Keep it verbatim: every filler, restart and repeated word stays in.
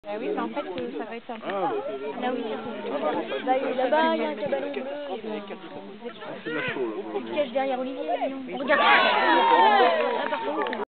Ah oui, mais en fait, euh, ça va être un peu... Ah, Là où il y a... Là, il- là-bas, il y a un cabanon bleu. c'est de la chaux. Il se cache derrière Olivier. On regarde. Là, par contre,